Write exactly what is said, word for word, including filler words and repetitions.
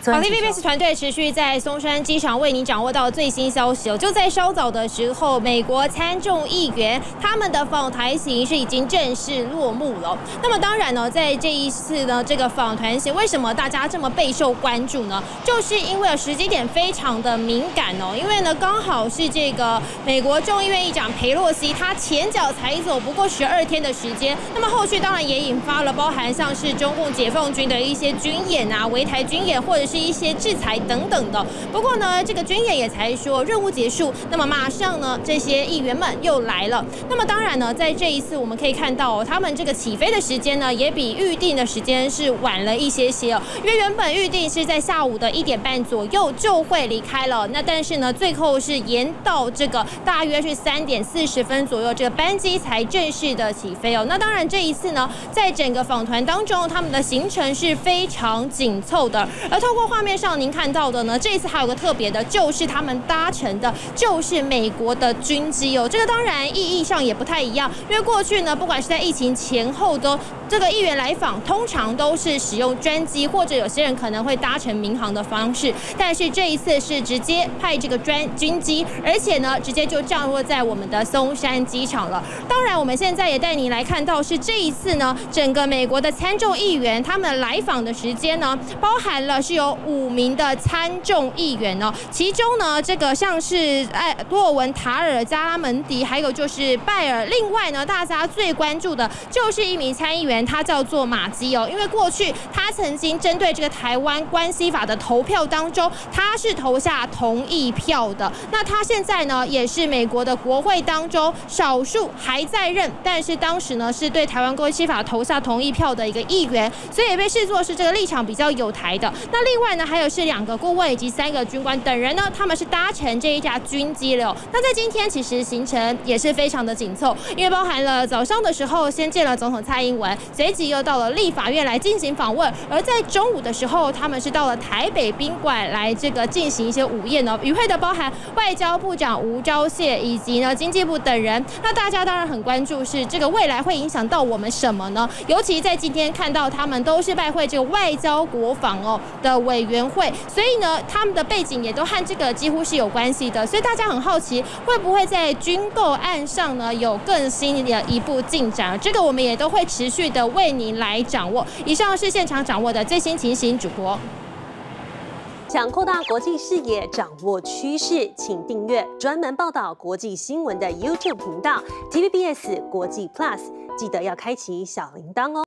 好 ，T V B S 团队持续在松山机场为您掌握到最新消息哦。就在稍早的时候，美国参众议员他们的访台行是已经正式落幕了。那么当然呢，在这一次呢，这个访团行为什么大家这么备受关注呢？就是因为时机点非常的敏感哦，因为呢刚好是这个美国众议院议长裴洛西他前脚才走不过十二天的时间，那么后续当然也引发了包含像是中共解放军的一些军演啊、围台军演或者是一些制裁等等的。不过呢，这个军演也才说任务结束，那么马上呢，这些议员们又来了。那么当然呢，在这一次我们可以看到、哦，他们这个起飞的时间呢，也比预定的时间是晚了一些些哦。因为原本预定是在下午的一点半左右就会离开了，那但是呢，最后是延到这个大约是三点四十分左右，这个班机才正式的起飞哦。那当然这一次呢，在整个访团当中，他们的行程是非常紧凑的。而透过画面上您看到的呢，这一次还有个特别的，就是他们搭乘的就是美国的军机哦。这个当然意义上也不太一样，因为过去呢，不管是在疫情前后都这个议员来访，通常都是使用专机，或者有些人可能会搭乘民航的方式。但是这一次是直接派这个专军机，而且呢，直接就降落在我们的松山机场了。当然，我们现在也带您来看到是这一次呢，整个美国的参众议员他们来访的时间呢，包含了是有五名的参众议员哦，其中呢，这个像是哎洛文塔尔、加拉门迪，还有就是拜尔。另外呢，大家最关注的就是一名参议员，他叫做马基哦，因为过去他曾经针对这个台湾关系法的投票当中，他是投下同意票的。那他现在呢，也是美国的国会当中少数还在任，但是当时呢是对台湾关系法投下同意票的一个议员，所以也被视作是这个立场比较有台的。那另外呢，还有是两个顾问以及三个军官等人呢，他们是搭乘这一架军机了。那在今天其实行程也是非常的紧凑，因为包含了早上的时候先见了总统蔡英文，随即又到了立法院来进行访问，而在中午的时候，他们是到了台北宾馆来这个进行一些午宴哦。与会的包含外交部长吴钊燮以及呢经济部等人。那大家当然很关注是这个未来会影响到我们什么呢？尤其在今天看到他们都是拜会这个外交国防哦的委员会，所以呢，他们的背景也都和这个几乎是有关系的。所以大家很好奇，会不会在军购案上呢有更新的一步进展？这个我们也都会持续的为您来掌握。以上是现场掌握的最新情形，主播。 想扩大国际视野，掌握趋势，请订阅专门报道国际新闻的 YouTube 频道 T V B S 国际 Plus， 记得要开启小铃铛哦。